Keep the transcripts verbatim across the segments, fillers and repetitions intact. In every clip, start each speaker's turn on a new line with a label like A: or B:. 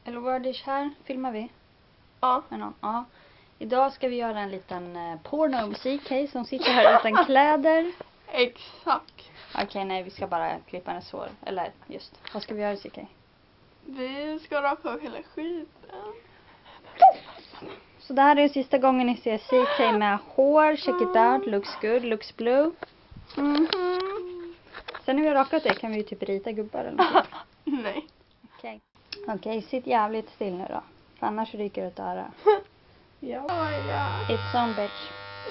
A: Hello Wordish här, filmar vi?
B: Ja.
A: Ja. ja. Idag ska vi göra en liten eh, porno med C K som sitter här utan kläder.
B: Exakt.
A: Okej, okay, nej, vi ska bara klippa hennes hår. Eller just, vad ska vi göra C K?
B: Vi ska raka av hela skiten.
A: Så det här är sista gången ni ser C K med hår. Check it out, looks good, looks blue.
B: Mm-hmm.
A: Sen när vi har rakat det kan vi ju typ rita gubbar eller något.
B: Nej.
A: Okej. Okay. Okej, okay, sitt jävligt still nu då. För annars ryker det ett öra.
B: Ja. Oh my god.
A: It's on bitch.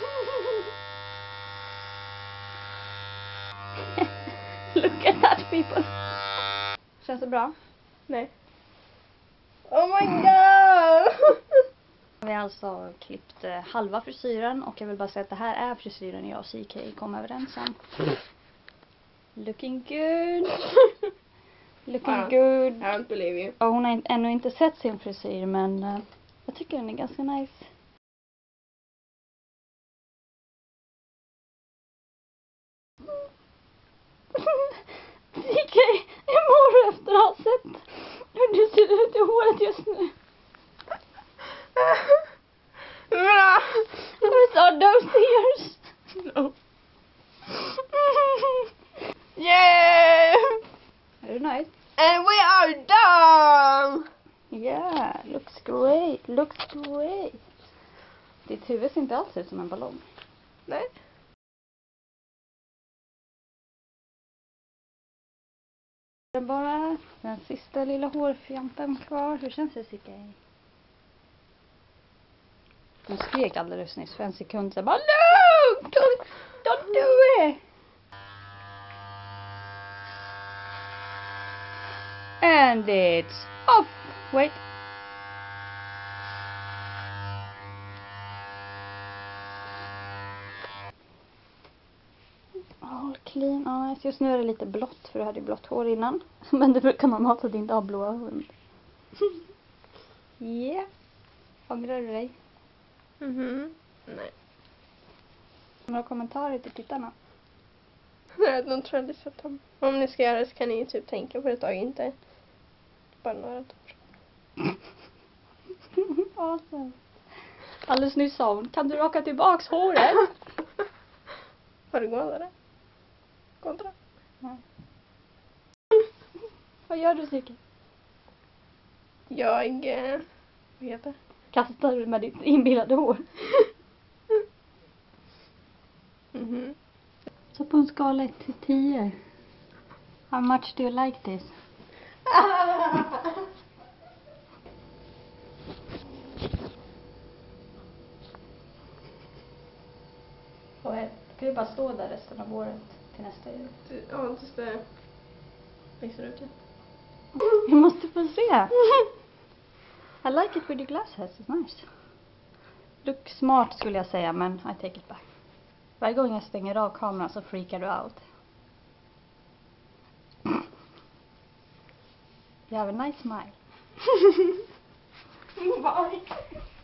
A: Look at that people. Känns det bra?
B: Nej. Oh my god.
A: Vi har alltså klippt eh, halva frisyren och jag vill bara säga att det här är frisyren jag och C K kom överens om. Looking good. Looking
B: I
A: good.
B: I don't believe you.
A: Och hon har ännu inte sett sin frisyr men uh, jag tycker den är ganska nice. C K, hur mår du efter att ha sett hur du ser ut i håret just nu?
B: Bra.
A: Are those tears?
B: No. Yeah.
A: Är du nöjd?
B: And we are done.
A: Yeah, looks great, looks great. Ditt huvud ser inte alls ut som en ballong.
B: Nej.
A: Det är bara den sista lilla hårfjampen kvar. Hur känns det, C K? Hon skrek alldeles nyss för en sekund så bara no! Don't, don't do it! And it's off! Wait. All clean eyes. Just nu är det lite blått för du hade blått hår innan. Men det brukar normalt att inte ha blåa hår. Yeah. Ångrar du dig?
B: Mhm. Nej.
A: Några kommentarer till tittarna?
B: Nej, de tror aldrig sett dem. Om ni ska göra det så kan ni typ tänka på det ett tag, inte bara några dagar.
A: Awesome. Alldeles nyss sa hon, kan du raka tillbaks håret?
B: Har du gått eller? Kontra?
A: Nej. Vad gör du, C K?
B: Jag, eh, vad heter det?
A: Kastar du med ditt inbillade hår?
B: Mhm.
A: Så på en skala ett till tio. How much do you like this? Och jag kan ju bara stå där resten av året till nästa jul.
B: Ja, tills det växer ut igen.
A: Vi måste få se. I like it with your glasses, it's nice. Look smart skulle jag säga, men I take it back. Varje gång jag stänger av kameran så freakar du out. You have a nice smile.
B: Bye.